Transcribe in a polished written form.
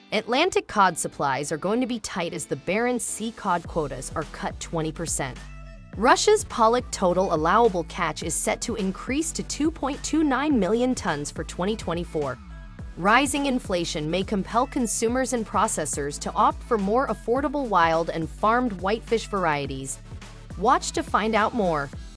Atlantic cod supplies are going to be tight as the Barents Sea Cod quotas are cut 20%. Russia's Pollock total allowable catch is set to increase to 2.29 million tons for 2024. Rising inflation may compel consumers and processors to opt for more affordable wild and farmed whitefish varieties. Watch to find out more.